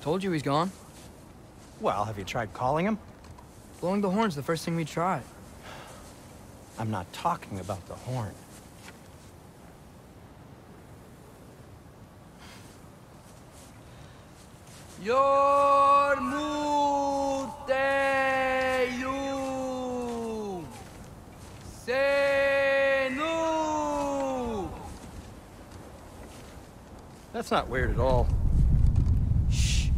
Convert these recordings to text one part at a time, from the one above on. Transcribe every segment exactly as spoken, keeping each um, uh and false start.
Told you he's gone. Well, have you tried calling him? Blowing the horn's the first thing we tried. I'm not talking about the horn. Yormuteyum Senu. That's not weird at all. Shh.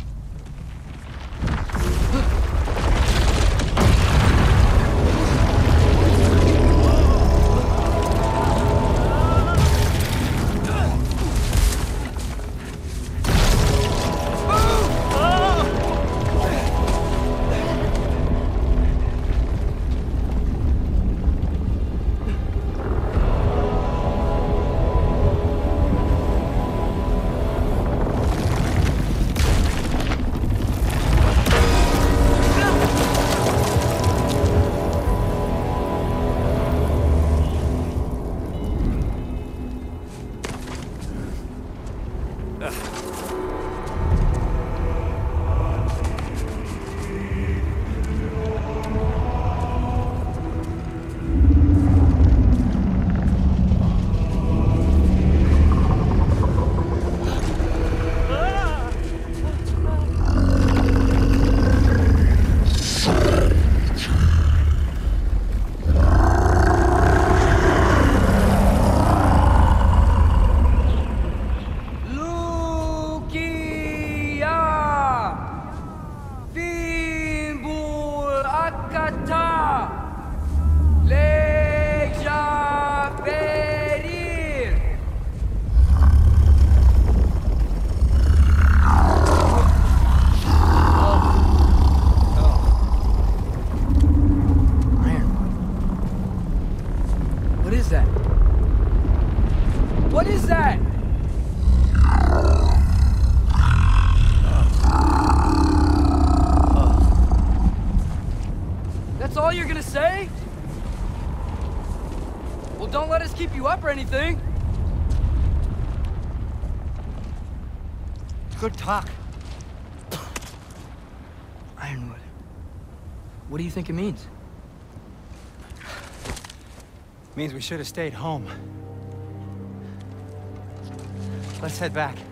What is that? What is that? That's all you're gonna say? Well, don't let us keep you up or anything. Good talk. Ironwood. What do you think it means? Means we should have stayed home. Let's head back.